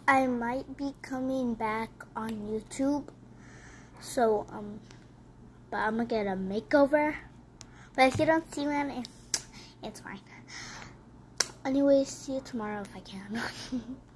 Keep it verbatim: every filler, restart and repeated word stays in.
I might be coming back on YouTube. So, um, but I'm gonna get a makeover. But if you don't see me on it, it's fine. Anyways, see you tomorrow if I can.